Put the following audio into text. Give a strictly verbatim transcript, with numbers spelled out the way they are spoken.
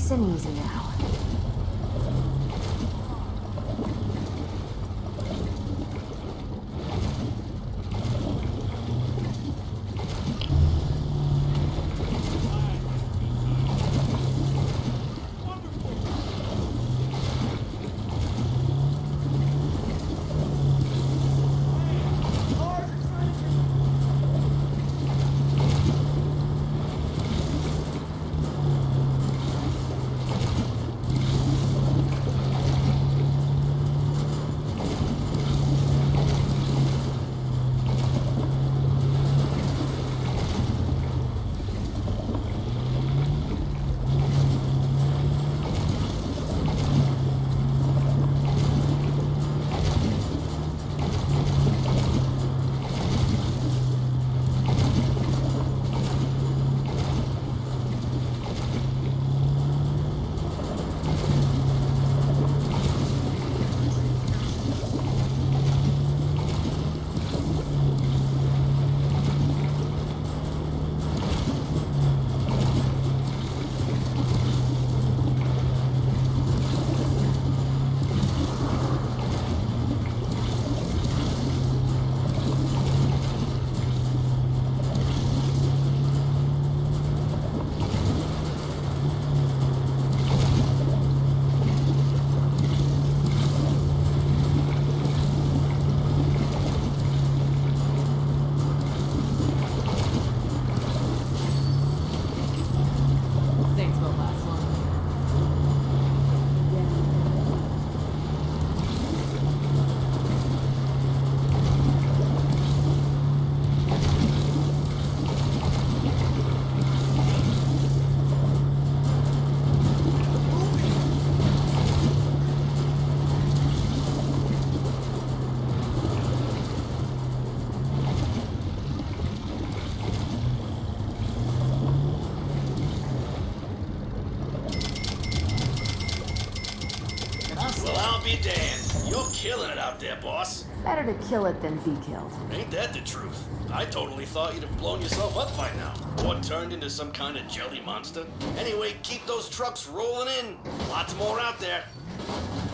Nice and easy now. be damned. You're killing it out there, boss. Better to kill it than be killed. Ain't that the truth? I totally thought you'd have blown yourself up by now. Or turned into some kind of jelly monster. Anyway, keep those trucks rolling in. Lots more out there.